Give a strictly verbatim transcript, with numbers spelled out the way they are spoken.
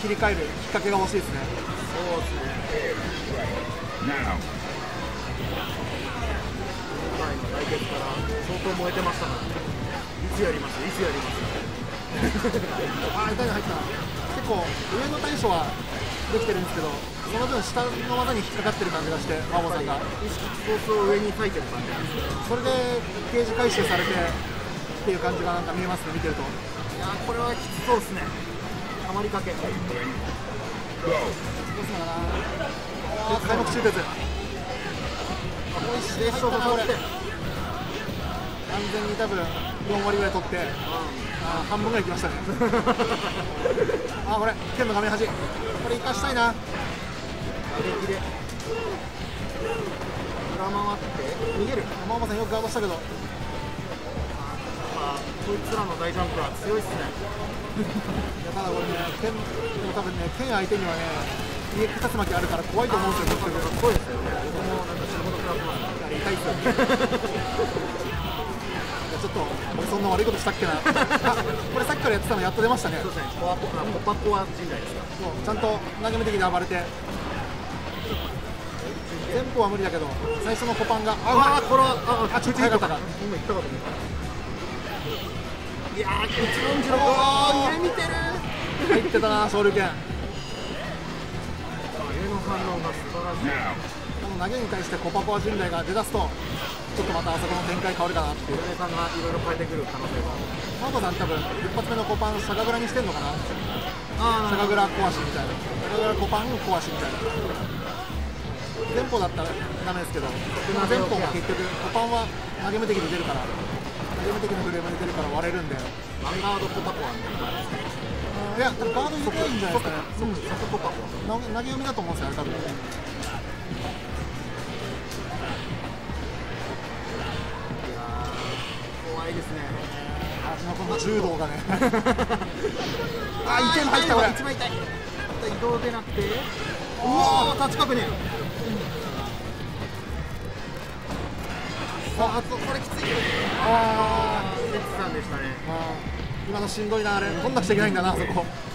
切り替えるきっかけが欲しいですね。 そうですね。今回の対決から相当燃えてましたから、いつやりますいつやりますあー、痛いの入った。結構上の対処はできてるんですけど、その分下の技に引っかかってる感じがして、マモさんが意識ソースを上に書いてる感じなんですけど、 それでゲージ回収されてっていう感じがなんか見えますね、見てると。 いやーこれはきつそうですね。たまりかけどうすんのかな。開幕中鉄、 でしょうかこれ。 完全に多分よん割ぐらい取って、あ半分ぐらいいきましたねあ、これ剣の画面端、これ生かしたいな。 平気で裏回って逃げる。 マモさんよくガードしたけど、 まあこいつらの大ジャンプは強いっすねいやただこれね、剣でも多分ね、剣相手にはね イーエックス 竜巻あるから怖いと思うんですよ。 そうですよね。僕もなんか死ぬほど食らってます。 あれ痛いっすよねいやちょっと俺そんな悪いことしたっけなあ、これさっきからやってたのやっと出ましたね。 そうですね。コアコアコパコア陣内ですか。 そうちゃんと投げ目的に暴れて、テンポは無理だけど最初のコパンが、 ああこれはああちょっと早かったか。 今言ったかと思った。いやー、うちのんじろおー上見てる。 入ってたな、昇竜拳。 上の反応が素晴らしい。 この投げに対してコパコア陣内が出だすとちょっとまたあそこの展開変わるかなっていう。 上さんがいろいろ変えてくる可能性が。 マモさん多分一発目のコパンシャガグラにしてんのかな。 あシャガグラ壊しみたいな、シャガグラコパン壊しみたいな。前方だったらダメですけど、前方も結局コパンは投げ目的に出るから、投げ目的なフレームに出るから割れるんで、 ワンガードコパコアみたいな。 いや多分ガード入れていいんじゃないですかね。 そう、サクコパコア。 投げ投げ読みだと思うんですよ、あれ多分。 怖いですね。 あ、この柔道がねあ、 一点入ったこれ。 一番痛い。移動でなくて、 うわー、 タッチ確認。あ、あとこれきつい。 ああ、セツさんでしたね。 あ、今のしんどいな、あれ取んなくちゃいけないんだな、あそこ。